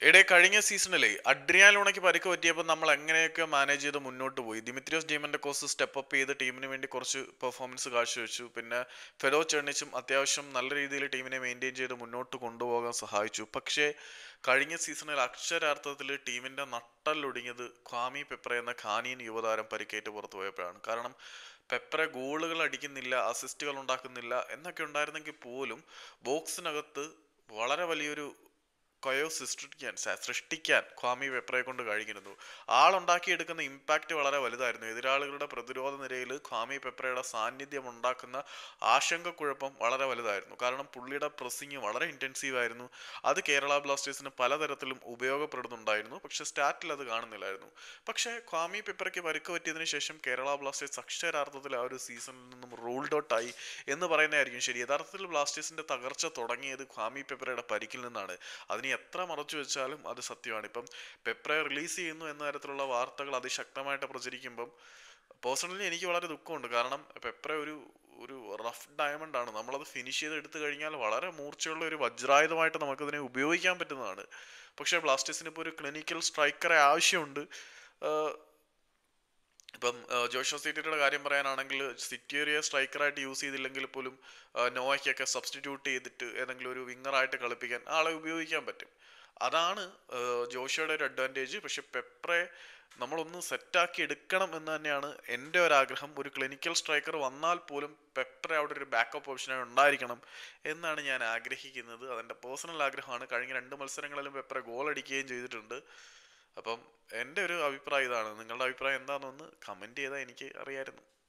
എടേ കഴിഞ്ഞ സീസണിലെ അഡ്രിയാലോണയ്ക്ക് പരിക്ക് പറ്റിയപ്പോൾ നമ്മൾ എങ്ങനെയൊക്കെ മാനേജ് ചെയ്ത് മുന്നോട്ട് പോയി. ദിമിത്രിയോസ് ഡീമന്റെക്കോസ് സ്റ്റെപ്പ് അപ്പ് ചെയ്ത് ടീമിന് വേണ്ടി കുറച്ച് പെർഫോമൻസ് കാഴ്ചവെച്ചു. പിന്നെ ഫെഡോ ചെർണിച്ചും അത്യാവശ്യം നല്ല രീതിയിൽ ടീമിനെ മെയിൻറ്റെയിൻ ചെയ്ത് മുന്നോട്ട് കൊണ്ടുപോകാൻ സഹായിച്ചു. പക്ഷേ കഴിഞ്ഞ സീസണിൽ അക്ഷരാർത്ഥത്തിൽ ടീമിന്റെ നട്ടല്ലൊടിഞ്ഞത് ക്വാമി പെപ്ര എന്ന ഖാനിയൻ യുവതാരം പരിക്കേറ്റ് പുറത്തു പോയപ്പോഴാണ്. കാരണം പെപ്ര ഗോളുകൾ അടിക്കുന്നില്ല, അസിസ്റ്റുകൾ ഉണ്ടാക്കുന്നില്ല എന്നൊക്കെ ഉണ്ടായിരുന്നെങ്കിൽ പോലും ബോക്സിനകത്ത് വളരെ വലിയൊരു സൃഷ്ടിക്കാൻ ക്വാമി വെപ്രയെ കൊണ്ട് കഴിഞ്ഞിരുന്നു. ആളുണ്ടാക്കിയെടുക്കുന്ന ഇമ്പാക്റ്റ് വളരെ വലുതായിരുന്നു. എതിരാളികളുടെ പ്രതിരോധ നിരയിൽ ക്വാമി പെപ്രയുടെ സാന്നിധ്യം ഉണ്ടാക്കുന്ന ആശങ്കക്കുഴപ്പം വളരെ വലുതായിരുന്നു. കാരണം പുള്ളിയുടെ പ്രസ്സിങ് വളരെ ഇൻറ്റൻസീവ് ആയിരുന്നു. അത് കേരള ബ്ലാസ്റ്റേഴ്സിന് പലതരത്തിലും ഉപയോഗപ്പെടുന്നുണ്ടായിരുന്നു. പക്ഷെ സ്റ്റാറ്റിൽ അത് കാണുന്നില്ലായിരുന്നു. പക്ഷേ ക്വാമി പെപ്രയ്ക്ക് പരിക്ക് പറ്റിയതിനു ശേഷം കേരള ബ്ലാസ്റ്റേഴ്സ് അക്ഷരാർത്ഥത്തിൽ ആ ഒരു സീസണിൽ നിന്നും റൂൾഡ് ഔട്ട് ആയി എന്ന് പറയുന്നതായിരിക്കും ശരി. യഥാർത്ഥത്തിൽ ബ്ലാസ്റ്റേഴ്സിന്റെ തകർച്ച തുടങ്ങിയത് ക്വാമി പെപ്രയുടെ പരിക്കിൽ നിന്നാണ്. അതിന് എത്ര മറച്ചു വെച്ചാലും അത് സത്യമാണ്. ഇപ്പം പെപ്രയെ റിലീസ് ചെയ്യുന്നു എന്ന തരത്തിലുള്ള വാർത്തകൾ അതിശക്തമായിട്ട് പ്രചരിക്കുമ്പം പേഴ്സണലി എനിക്ക് വളരെ ദുഃഖമുണ്ട്. കാരണം പെപ്ര ഒരു ഒരു റഫ് ഡയമണ്ട് ആണ്. നമ്മളത് ഫിനിഷ് ചെയ്ത് എടുത്തു കഴിഞ്ഞാൽ വളരെ മൂർച്ചയുള്ള ഒരു വജ്രായുധമായിട്ട് നമുക്കതിനെ ഉപയോഗിക്കാൻ പറ്റുന്നതാണ്. പക്ഷേ ബ്ലാസ്റ്റേഴ്സിന് ഇപ്പോൾ ഒരു ക്ലിനിക്കൽ സ്ട്രൈക്കറെ ആവശ്യമുണ്ട്. ഇപ്പം ജോഷോ സിറ്റിയുടെ കാര്യം പറയാനാണെങ്കിൽ സിറ്റിയേറിയ സ്ട്രൈക്കറായിട്ട് യൂസ് ചെയ്തില്ലെങ്കിൽ പോലും നോവയ്ക്കൊക്കെ സബ്സ്റ്റിറ്റ്യൂട്ട് ചെയ്തിട്ട് ഏതെങ്കിലും ഒരു വിങ്ങറായിട്ട് കളിപ്പിക്കാൻ ആളെ ഉപയോഗിക്കാൻ പറ്റും. അതാണ് ജോഷയുടെ ഒരു അഡ്വാൻറ്റേജ്. പക്ഷെ പെപ്രെ നമ്മളൊന്ന് സെറ്റാക്കി എടുക്കണം എന്ന് തന്നെയാണ് എൻ്റെ ഒരാഗ്രഹം. ഒരു ക്ലിനിക്കൽ സ്ട്രൈക്കർ വന്നാൽ പോലും പെപ്രെ അവിടെ ഒരു ബാക്കപ്പ് ഓപ്ഷനായി ഉണ്ടായിരിക്കണം എന്നാണ് ഞാൻ ആഗ്രഹിക്കുന്നത്. അതെൻ്റെ പേഴ്സണൽ ആഗ്രഹമാണ്. കഴിഞ്ഞ 2 മത്സരങ്ങളിലും പെപ്രെ ഗോൾ അടിക്കുകയും ചെയ്തിട്ടുണ്ട്. അപ്പം എൻ്റെ ഒരു അഭിപ്രായം ഇതാണ്. നിങ്ങളുടെ അഭിപ്രായം എന്താണെന്നൊന്ന് കമൻറ്റ് ചെയ്താൽ എനിക്ക് അറിയാമായിരുന്നു.